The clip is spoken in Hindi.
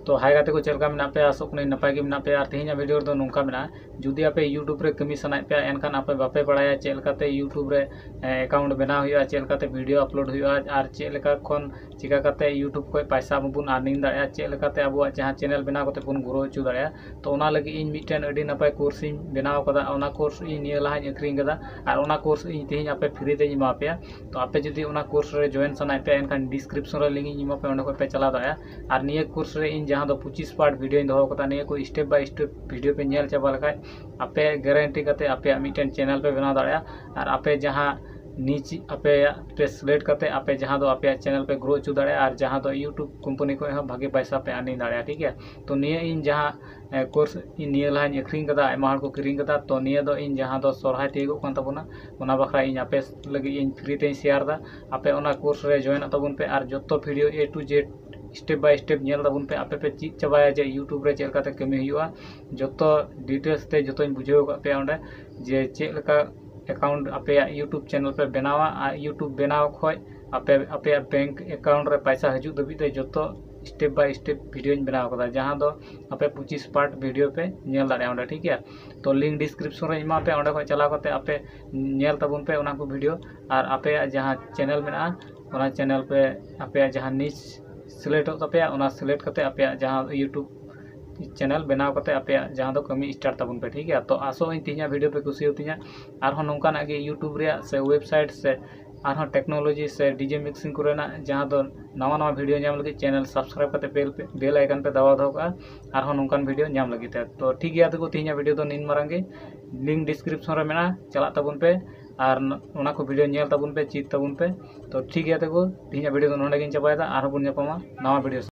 तो हाय गाते को चलका मेना पे आसो कने नपाय गे मेना पे आर तेहिना वीडियो रे दो नोंका मेना जुदी आपे यूट्यूब रे कमी सनाय पे एनखान आपे बापे बड़ाया चेलकाते यूट्यूब रे अकाउंट बनाव हुआ चेलकाते वीडियो अपलोड हुआ और चेलका खन चिका काते यूट्यूब को पैसा बन अर्निंग दाड़ा चेलकाते अब जहां चैनल बनाव काते बन ग्रो हचु दाड़ा तो ओना लगी इन मिटन अडी नपाय कोर्स इन बनाव कदा ओना कोर्स इन निया लाहाኝ अक्रिंग कदा और ओना कोर्स इन तेहिं आपे फ्री ते इमा पे तो आपे जुदी ओना कोर्स रे जॉइन सनाय पे एनखान डिस्क्रिप्शन रे लिंक इमा पे ओंडे को पे चला दाड़ा और निया कोर्स रे इन जहां दो 25 पार्ट वीडियो दो कता निया को स्टेप बाय स्टेप वीडियो पे नेल चाबा लखाय आपे गारंटी करते आपे मिटन चैनल पे बनाव दाड़ा और आपे जहां नीचे आपे पे सिलेक्ट करते आपे जहां दो आपे चैनल पे ग्रो हचु दाड़ा और जहां दो यूट्यूब कंपनी को भागे पैसा पे अर्निंग दाड़ा ठीक है। तो निया इन जहां कोर्स इन निया लाहाኝ अक्रिंग कदा आयमा हर को किरिंग कदा तो निया दो इन जहां दो सरहाय तेगो कान तबना ओना बखरा इन आपे लगी इन फ्री ते शेयर दा आपे ओना कोर्स रे जॉइन तबन पे और जत्तो video A to Z step by step नेल तबन पे आपे पे चीज चाबाया जे यूट्यूब रे चेलकाते कमी हुआ जत्तो डिटेल्स ते जत्तो बुझाव का पे ओंडे जे चेलका अकाउंट आपे यूट्यूब चैनल पे बनावा और यूट्यूब बनाव खय आपे आपे बैंक अकाउंट रे पैसा हजू दबी ते जत्तो स्टेप बाय स्टेप वीडियो बनाव कदा जहां दो आपे 25 पार्ट वीडियो पे नेल दाड़े ओंडे ठीक है। तो लिंक डिस्क्रिप्शन रे इमा पे ओंडे को चला करते आपे नेल तबन पे ओना को वीडियो और आपे जहां चैनल मेना ओना चैनल पे आपे जहां नीच सिलेक्ट तपे ओना सिलेक्ट करते आपे जहां यूट्यूब चैनल बनाव करते आपे जहां दो कमी स्टार्ट तबन पे ठीक है। तो आसो इन तिहिना वीडियो पे खुशी होतिया और हो नोंकाना गे यूट्यूब रे से वेबसाइट से और टेक्नोलॉजी से डीजे मिक्सिंग कोरेना जहां दो नवा नवा वीडियो नाम लगी चैनल सब्सक्राइब करते बेल आइकन पे दबा दो का और हो नोंकान वीडियो नाम लगी तो ठीक गया। तो तिहिना वीडियो दो निन मारंगे लिंक डिस्क्रिप्शन रे मेना चला तबन पे और ओना को वीडियो नेल तबन पे चीज तबन पे तो ठीक गया। तो तिहिना वीडियो दो नोंडे गिन चाबायदा और बन नवा वीडियो